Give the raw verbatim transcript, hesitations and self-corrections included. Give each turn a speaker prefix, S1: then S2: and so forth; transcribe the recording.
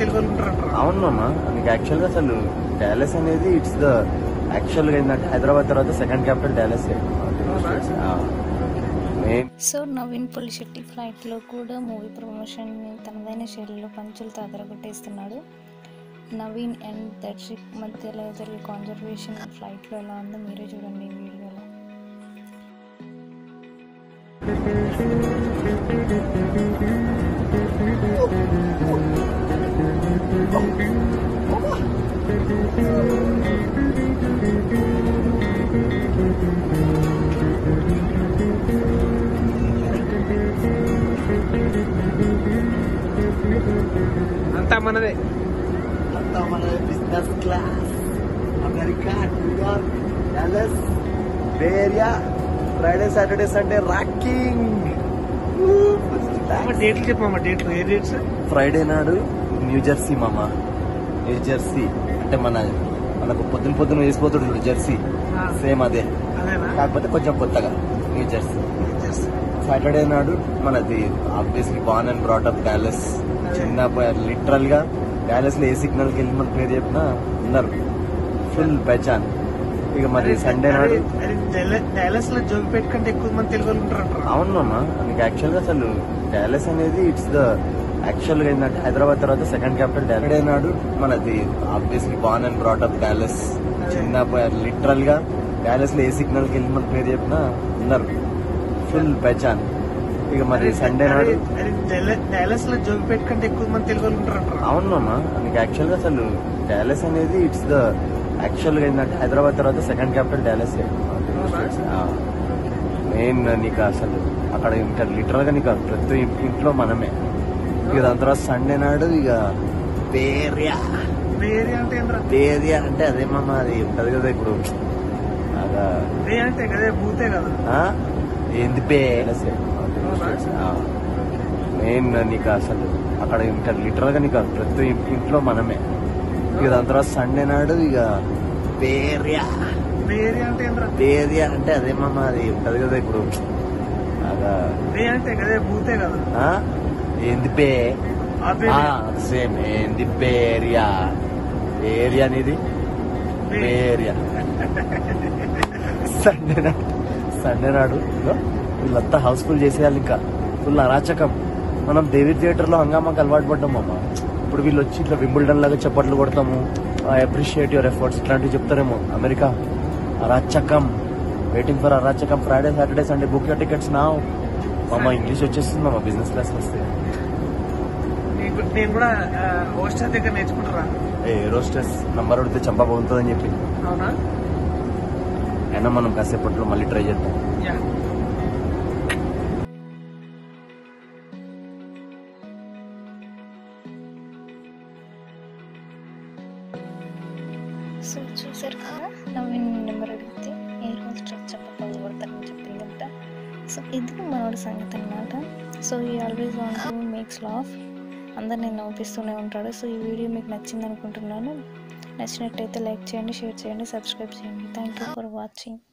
S1: తెలుగు వాళ్ళు ఉంటారు.
S2: అవును మామ, నీకు యాక్చువల్గా అసలు డాలస్ అనేది ఇట్స్ ద యాక్చువల్గా ఏంటంటే హైదరాబాద్ తర్వాత second capital Dallas.
S3: So Naveen Polishetty ఫ్లైట్లో కూడా మూవీ ప్రమోషన్ తనదైన శైలిలో పంచులతో అదరగొట్టేస్తున్నాడు. నవీన్ అండ్ దర్శక్ మధ్యలో జరిగే కాన్వర్సేషన్ ఫ్లైట్లో ఎలా ఉందో మీరే చూడండి ఈ వీడియోలో.
S1: అంతా మనదే
S2: అంతా మనదే. Business class, America, New York, Dallas, Bay Area, Friday Saturday Sunday rocking.
S1: డేట్లు చెప్పమా, డేట్లు ఏ డేట్స్?
S2: ఫ్రైడే నాడు న్యూ జెర్సీ మామ, న్యూ జెర్సీ అంటే మన మనకు పొద్దున పొద్దున వేసిపోతాడు చూడు జెర్సీ, సేమ్ అదే, కాకపోతే కొంచెం కొత్తగా న్యూ జెర్సీ. సాటర్డే నాడు మనది obviously born and brought up Dallas. చిన్న లిటరల్ గా డాలస్ లో ఏ సిగ్నల్ కి వెళ్ళి మన పేరు చెప్పినా ఉన్నారు, ఫుల్ పెచాన్. ఇక మరి సండే నాడు
S1: డాలస్ లో జోగిపేట కంటే ఎక్కువ మంది తెలుగు వాళ్ళు ఉంటారు.
S2: అవును మామ, నీకు యాక్చువల్ గా అసలు డాలస్ అనేది ఇట్స్ ద యాక్చువల్గా ఏంటంటే హైదరాబాద్ తర్వాత సెకండ్ క్యాపిటల్ డాలస్. సాటర్డే నాడు మనది obviously born and brought up Dallas. చిన్న లిటరల్ గా డాలస్ లో ఏ సిగ్నల్ కి వెళ్ళి మన పేరు చెప్పినా ఉన్నారు, ఫుల్ పెచాన్. ఇక మరి సండే నాడు
S1: డాలస్ లో జోగిపేట కంటే ఎక్కువ మంది తెలుగు వాళ్ళు ఉంటారు.
S2: అవును మామ, నీకు యాక్చువల్ గా అసలు డాలస్ అనేది ఇట్స్ ద యాక్చువల్గా ఏంటంటే హైదరాబాద్ తర్వాత సెకండ్ క్యాపిటల్ డాలస్. మెయిన్ నీకు అసలు అక్కడ ఇంకా లిటరల్ గా నీకు ప్రతి ఇంట్లో మనమే. ఇక దాని తర్వాత సండే నాడు ఇక బేరియా.
S1: బేరియా అంటే
S2: బేరియా అంటే అదే మామ, అది ఉంటది కదా ఇప్పుడు
S1: అంటే కదే భూతే కదా,
S2: ఏంది బే. మెయిన్ నీకు అసలు అక్కడ ఇంకా లిటరల్ గా నీకు ప్రతి ఇంట్లో మనమే. ఇక దాని తర్వాత సండే నాడు ఇక బేరియా.
S1: బేరియా అంటే
S2: బేరియా అంటే అదే మామ, అది ఉంటది కదా ఇప్పుడు
S1: అంటే కదే భూతే కదా,
S2: ఏంది బే. సేమ్ ఏంది బేరియా. ఏరియా అనేది బేరియా. సండే నాడు సండే నాడు వీళ్ళంతా హౌస్ఫుల్ చేసేయాలి, ఇంకా ఫుల్ అరాచకం. మనం దేవి థియేటర్ లో హంగామాకి అలవాటు పడ్డాం అమ్మ. ఇప్పుడు వీళ్ళు వచ్చి ఇట్లా వింబుల్డన్ లాగా చప్పట్లు కొడతాము, ఐ అప్రిషియేట్ యువర్ ఎఫర్ట్స్ ఇట్లాంటివి చెప్తారేమో. అమెరికా అరాచకం, వెయిటింగ్ ఫర్ అరాచకం. Friday Saturday Sunday book your tickets నా. మామ ఇంగ్లీష్ వచ్చేస్తుంది మామ, బిజినెస్ క్లాస్ వస్తే.
S1: నేను కూడా హోస్టల్ దగ్గర నేర్చుకుంటారా?
S2: ఏ రోస్టర్స్ నంబర్ అడిగితే చంప బాగుంటుందని చెప్పి.
S1: అవునా?
S2: అయినా మనం కాసేపట్లో మళ్ళీ ట్రై చేద్దాం.
S3: సో చూసారు కదా, నవీన్ నెంబర్ అడిగితే ఏ రోజు చెప్పకుండా కొడతారని చెప్పిందంట. సో ఇది మనోడి సంగతి అన్నమాట. సో ఈ always want to makes laugh, అందరినీ నవ్విస్తూనే ఉంటాడు. సో ఈ వీడియో మీకు నచ్చింది అనుకుంటున్నాను. నచ్చినట్టయితే లైక్ చేయండి, షేర్ చేయండి, సబ్స్క్రైబ్ చేయండి. Thank you for watching.